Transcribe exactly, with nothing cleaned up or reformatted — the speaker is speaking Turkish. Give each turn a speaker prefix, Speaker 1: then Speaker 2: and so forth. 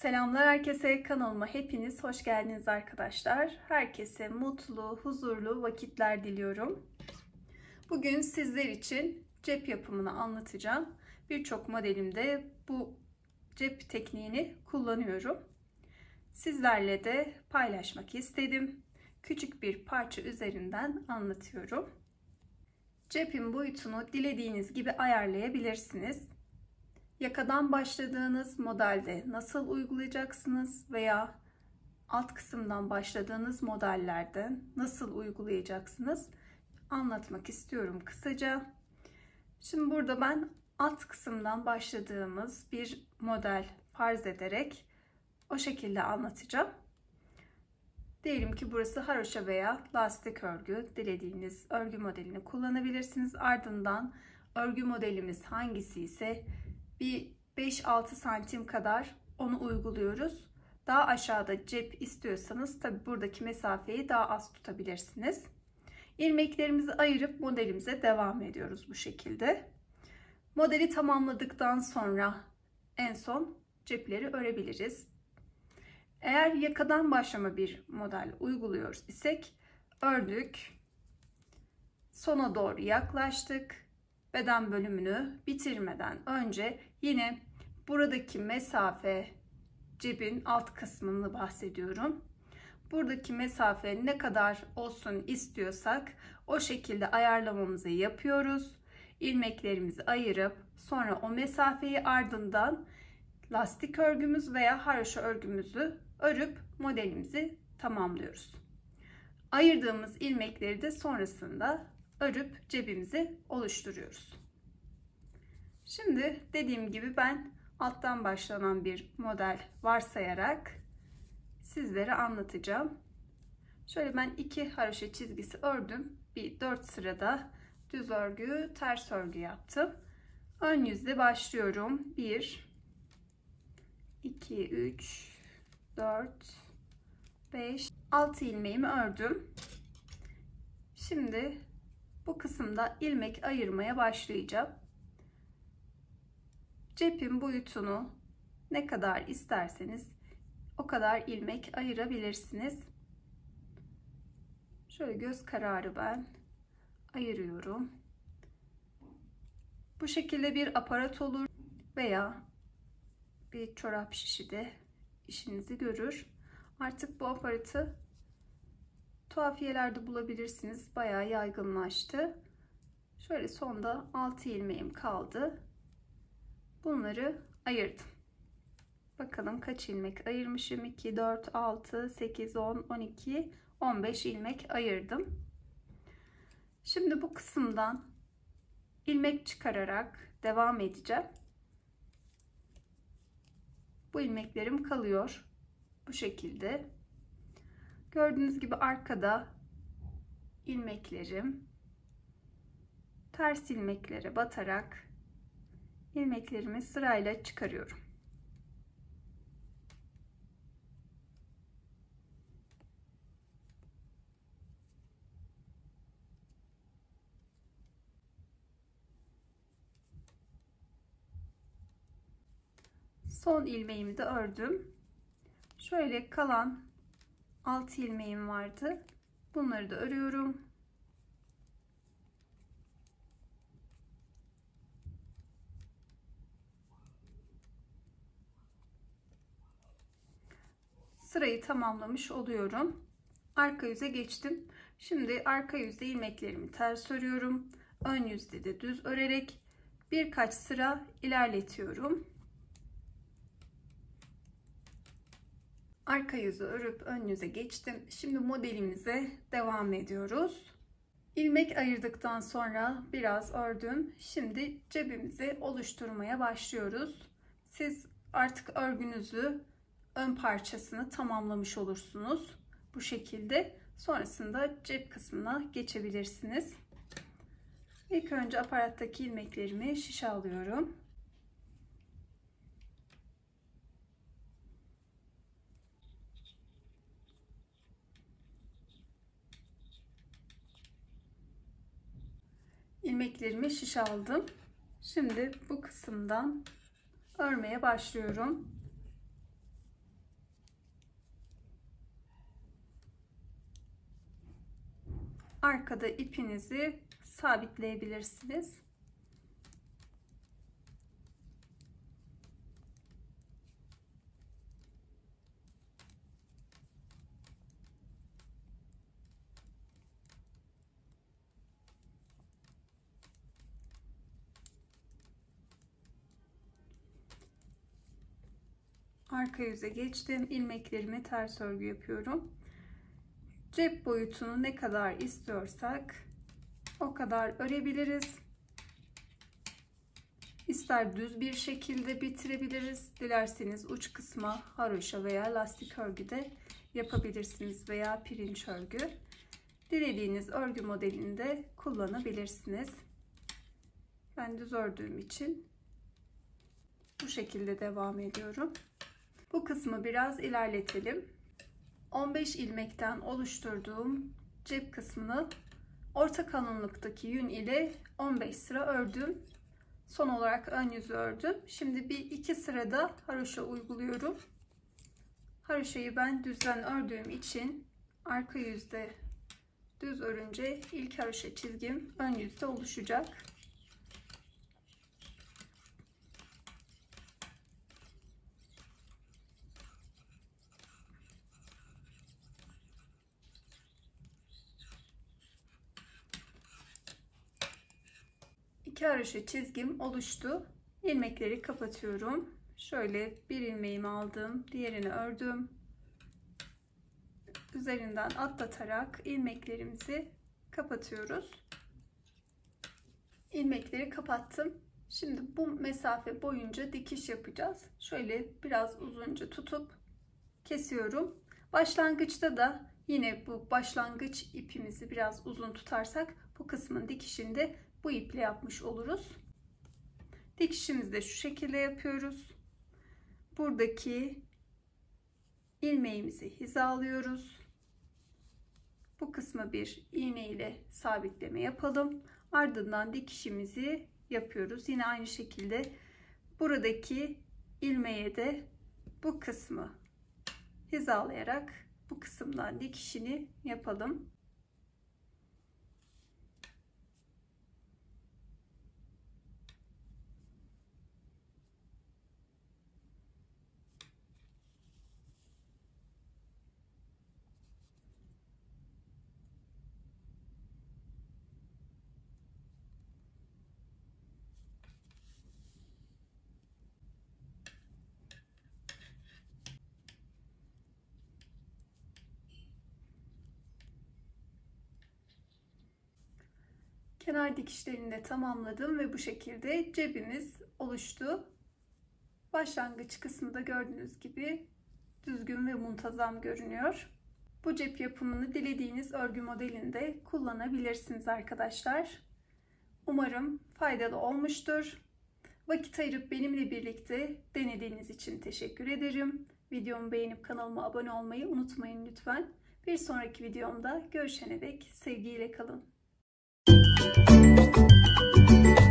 Speaker 1: Selamlar herkese, kanalıma hepiniz hoş geldiniz arkadaşlar. Herkese mutlu, huzurlu vakitler diliyorum. Bugün sizler için cep yapımını anlatacağım. Birçok modelimde bu cep tekniğini kullanıyorum. Sizlerle de paylaşmak istedim. Küçük bir parça üzerinden anlatıyorum. Cepin boyutunu dilediğiniz gibi ayarlayabilirsiniz. Yakadan başladığınız modelde nasıl uygulayacaksınız veya alt kısımdan başladığınız modellerde nasıl uygulayacaksınız anlatmak istiyorum kısaca. Şimdi burada ben alt kısımdan başladığımız bir model farz ederek o şekilde anlatacağım. Diyelim ki burası haroşa veya lastik örgü, dilediğiniz örgü modelini kullanabilirsiniz. Ardından örgü modelimiz hangisi ise bir beş altı santim kadar onu uyguluyoruz. Daha aşağıda cep istiyorsanız tabi buradaki mesafeyi daha az tutabilirsiniz. İlmeklerimizi ayırıp modelimize devam ediyoruz bu şekilde. Modeli tamamladıktan sonra en son cepleri örebiliriz. Eğer yakadan başlama bir model uyguluyoruz isek ördük, sona doğru yaklaştık. Beden bölümünü bitirmeden önce yine buradaki mesafe, cebin alt kısmını bahsediyorum. Buradaki mesafe ne kadar olsun istiyorsak o şekilde ayarlamamızı yapıyoruz. İlmeklerimizi ayırıp sonra o mesafeyi ardından lastik örgümüz veya haroşa örgümüzü örüp modelimizi tamamlıyoruz. Ayırdığımız ilmekleri de sonrasında örüp cebimizi oluşturuyoruz. Şimdi dediğim gibi ben alttan başlanan bir model varsayarak sizlere anlatacağım. Şöyle ben iki haroşa çizgisi ördüm. Bir dört sırada düz örgü, ters örgü yaptım. Ön yüzde başlıyorum. bir iki üç dört beş altı ilmeğimi ördüm. Şimdi bu kısımda ilmek ayırmaya başlayacağım. Cepin boyutunu ne kadar isterseniz o kadar ilmek ayırabilirsiniz. Şöyle göz kararı ben ayırıyorum. Bu şekilde bir aparat olur veya bir çorap şişi de işinizi görür. Artık bu aparatı tuhafiyelerde bulabilirsiniz. Bayağı yaygınlaştı. Şöyle sonda altı ilmeğim kaldı. Bunları ayırdım. Bakalım kaç ilmek ayırmışım? iki, dört, altı, sekiz, on, on iki, on beş ilmek ayırdım. Şimdi bu kısımdan ilmek çıkararak devam edeceğim. Bu ilmeklerim kalıyor. Bu şekilde. Gördüğünüz gibi arkada ilmeklerim ters ilmeklere batarak ilmeklerimi sırayla çıkarıyorum. Son ilmeğimi de ördüm. Şöyle kalan altı ilmeğim vardı. Bunları da örüyorum. Sırayı tamamlamış oluyorum. Arka yüze geçtim. Şimdi arka yüzde ilmeklerimi ters örüyorum. Ön yüzde de düz örerek birkaç sıra ilerletiyorum. Arka yüzü örüp ön yüze geçtim. Şimdi modelimize devam ediyoruz. İlmek ayırdıktan sonra biraz ördüm. Şimdi cebimizi oluşturmaya başlıyoruz. Siz artık örgünüzü, ön parçasını tamamlamış olursunuz. Bu şekilde sonrasında cep kısmına geçebilirsiniz. İlk önce aparattaki ilmeklerimi şişe alıyorum. İlmeklerimi şişe aldım. Şimdi bu kısımdan örmeye başlıyorum. arkada ipinizi sabitleyebilirsiniz. Arka yüze geçtim. İlmeklerimi ters örgü yapıyorum. Cep boyutunu ne kadar istiyorsak o kadar örebiliriz. İster düz bir şekilde bitirebiliriz. Dilerseniz uç kısma haroşa veya lastik örgü de yapabilirsiniz veya pirinç örgü. Dilediğiniz örgü modelinde kullanabilirsiniz. Ben düz ördüğüm için bu şekilde devam ediyorum. Bu kısmı biraz ilerletelim. on beş ilmekten oluşturduğum cep kısmını orta kalınlıktaki yün ile on beş sıra ördüm. Son olarak ön yüzü ördüm. Şimdi bir iki sırada haroşa uyguluyorum. Haroşayı ben düzden ördüğüm için arka yüzde düz örünce ilk haroşa çizgim ön yüzde oluşacak. İki haroşa çizgim oluştu. İlmekleri kapatıyorum. Şöyle bir ilmeğimi aldım, diğerini ördüm. Üzerinden atlatarak ilmeklerimizi kapatıyoruz. İlmekleri kapattım. Şimdi bu mesafe boyunca dikiş yapacağız. Şöyle biraz uzunca tutup kesiyorum. Başlangıçta da yine bu başlangıç ipimizi biraz uzun tutarsak bu kısmın dikişinde bu iple yapmış oluruz. Dikişimizi de şu şekilde yapıyoruz. Buradaki ilmeğimizi hizalıyoruz. Bu kısmı bir iğne ile sabitleme yapalım. Ardından dikişimizi yapıyoruz. Yine aynı şekilde buradaki ilmeğe de bu kısmı hizalayarak bu kısımdan dikişini yapalım. Kenar dikişlerini de tamamladım ve bu şekilde cebimiz oluştu. Başlangıç kısmı da gördüğünüz gibi düzgün ve muntazam görünüyor. Bu cep yapımını dilediğiniz örgü modelinde kullanabilirsiniz arkadaşlar. Umarım faydalı olmuştur. Vakit ayırıp benimle birlikte denediğiniz için teşekkür ederim. Videomu beğenip kanalıma abone olmayı unutmayın lütfen. Bir sonraki videomda görüşene dek sevgiyle kalın. Thank you.